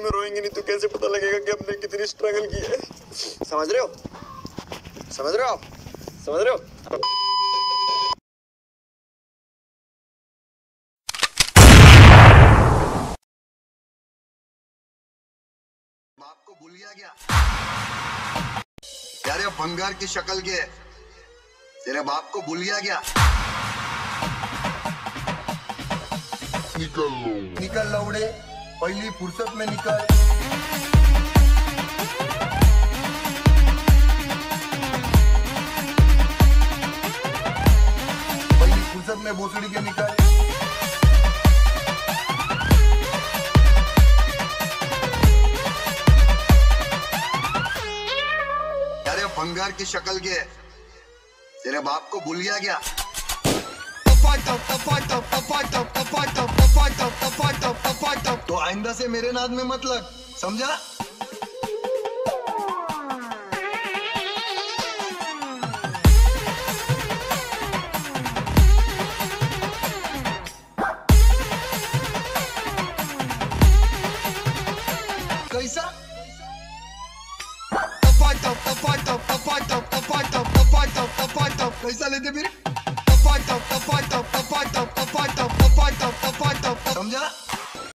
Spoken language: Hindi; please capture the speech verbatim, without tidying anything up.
में रोएंगे नहीं तो कैसे पता लगेगा कि हमने कितनी स्ट्रगल की है। समझ रहे हो समझ रहे हो आप समझ रहे हो। बाप को भूल गया क्या यार, ये भंगार की शक्ल के तेरे बाप को भूल गया क्या। निकल निकल लौड़े, पहली फुर्सत में निकल। पहली फुर्सत में भोसड़ी के निकल। यार भंगार की शक्ल के तेरे बाप को भूल गया क्या। तो आइंदा से मेरे नाद में मत लग, समझा। कैसा कैसा लेते फिर।